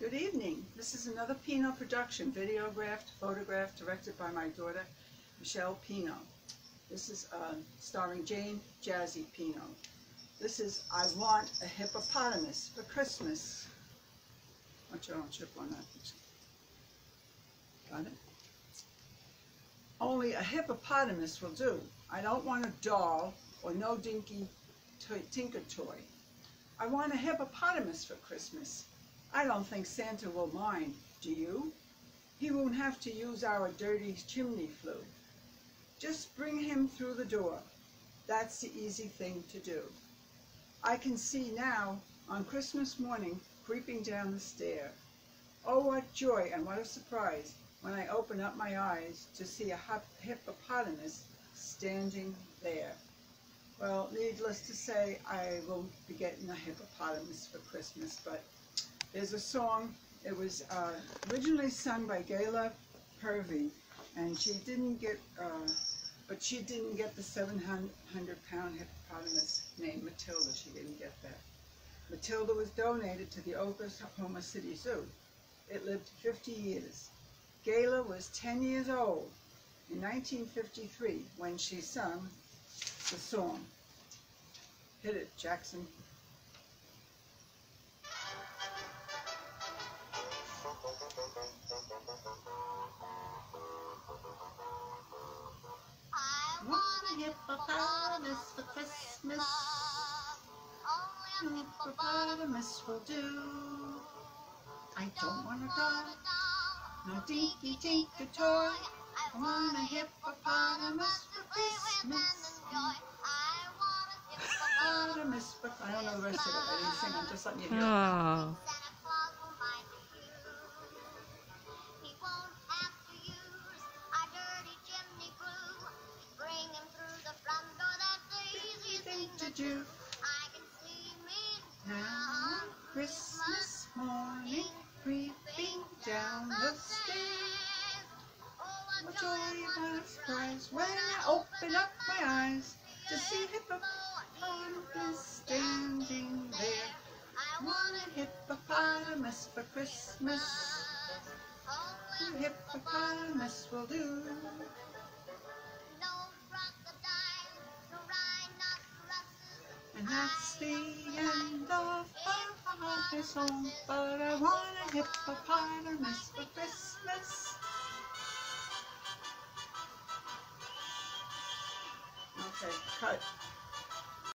Good evening. This is another Pino production, videographed, photographed, directed by my daughter, Michelle Pino. This is starring Jane Jazzy Pino. This is I Want a Hippopotamus for Christmas. Watch your own chip on that. Got it? Only a hippopotamus will do. I don't want a doll or no dinky tinker toy. I want a hippopotamus for Christmas. I don't think Santa will mind, do you? He won't have to use our dirty chimney flue. Just bring him through the door. That's the easy thing to do. I can see now, on Christmas morning, creeping down the stair. Oh, what joy and what a surprise when I open up my eyes to see a hippopotamus standing there. Well, needless to say, I won't be getting a hippopotamus for Christmas, but there's a song. It was originally sung by Gayla Purvey, and she didn't get the 700-pound hippopotamus named Matilda. She didn't get that. Matilda was donated to the Oklahoma City Zoo. It lived 50 years. Gayla was 10 years old in 1953 when she sung the song. Hit it, Jackson. I want a hippopotamus for Christmas. Only a hippopotamus will do. I don't want a doll, no dinky tinker toy. I want a hippopotamus for Christmas. Hippopotamus for... I don't know the rest of it. I didn't sing. I'm just letting you hear it. Oh. Do. I can see me now, Christmas morning, creeping down the stairs. Oh, what joy and a surprise when I open up my eyes to see hippopotamus standing there. I want a hippopotamus for Christmas. A hippopotamus will do. And that's the end of my song, but I want a hippopotamus for Christmas. Okay, cut.